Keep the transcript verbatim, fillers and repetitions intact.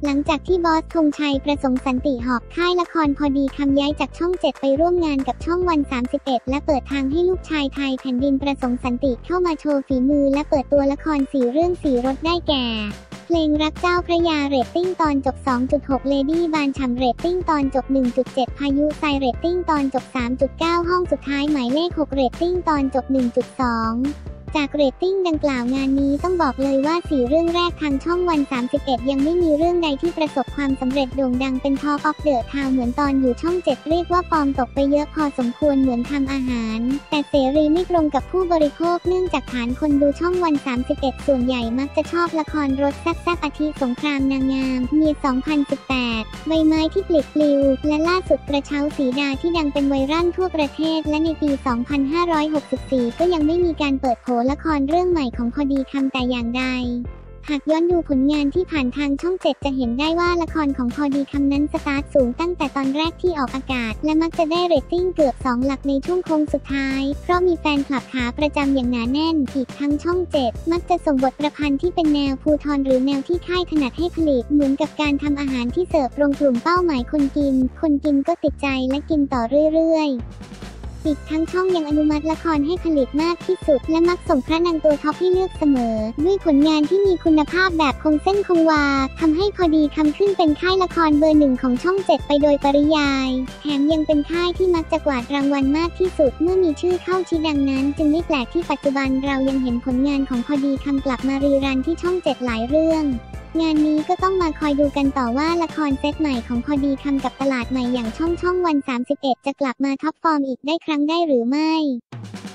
หลังจากที่บอสธงชัยประสงค์สันติหอบค่ายละครพอดีคำย้ายจากช่องเจ็ดไปร่วมงานกับช่องวันสามสิบเอ็ดและเปิดทางให้ลูกชายไทยแผ่นดินประสงค์สันติเข้ามาโชว์ฝีมือและเปิดตัวละครสี่เรื่องสี่รสได้แก่เพลงรักเจ้าพระยาเรตติ้งตอนจบ สองจุดหก เลดี้บานฉ่ำเรตติ้งตอนจบ หนึ่งจุดเจ็ด พายุทรายเรตติ้งตอนจบ สามจุดเก้า ห้องสุดท้ายหมายเลขหกเรตติ้งตอนจบ หนึ่งจุดสอง จากเรตติ้งดังกล่าวงานนี้ต้องบอกเลยว่าสี่เรื่องแรกทางช่องวันสามสิบเอ็ดยังไม่มีเรื่องใดที่ประสบความสำเร็จโด่งดังเป็น Talk of the Town เหมือนตอนอยู่ช่องเจ็ดเรียกว่าฟอร์มตกไปเยอะพอสมควรเหมือนทำอาหารแต่เสรีไม่ตรงกับผู้บริโภคเนื่องจากฐานคนดูช่องวันสามสิบเอ็ดส่วนใหญ่มักจะชอบละครรสแซ่บๆอาทิสงครามนางงามเมียสองพันสิบแปดใบไม้ที่ปลิดปลิวและล่าสุดกระเช้าสีดาที่ดังเป็นไวรัลทั่วประเทศและในปี สองพันห้าร้อยหกสิบสี่ ก็ยังไม่มีการเปิดโผละครเรื่องใหม่ของพอดีคำแต่อย่างใดหากย้อนดูผลงานที่ผ่านทางช่องเจ็ดจะเห็นได้ว่าละครของพอดีคำนั้นสตาร์ทสูงตั้งแต่ตอนแรกที่ออกอากาศและมักจะได้เรตติ้งเกือบสองหลักในช่วงโค้งสุดท้ายเพราะมีแฟนคลับขาประจำอย่างหนาแน่นอีกทั้งช่องเจ็ดมักจะส่งบทประพันธ์ที่เป็นแนวภูธรหรือแนวที่ค่ายถนัดให้ผลิตเหมือนกับการทำอาหารที่เสิร์ฟตรงกลุ่มเป้าหมายคนกินคนกินก็ติดใจและกินต่อเรื่อยๆอีกทั้งช่องยังอนุมัติละครให้ผลิตมากที่สุดและมักส่งพระนางตัวท็อปให้เลือกเสมอด้วยผลงานที่มีคุณภาพแบบคงเส้นคงวาทำให้พอดีคำขึ้นเป็นค่ายละครเบอร์หนึ่งของช่องเจ็ดไปโดยปริยายแถมยังเป็นค่ายที่มักจะกวาดรางวัลมากที่สุดเมื่อมีชื่อเข้าชิดดังนั้นจึงไม่แปลกที่ปัจจุบันเรายังเห็นผลงานของพอดีคำกลับมารีรันที่ช่องเจ็ดหลายเรื่องงานนี้ก็ต้องมาคอยดูกันต่อว่าละครเซตใหม่ของพอดีคำกับตลาดใหม่อย่างช่องช่องวันสามสิบเอ็ดจะกลับมาท็อปฟอร์มอีกได้ครั้งได้หรือไม่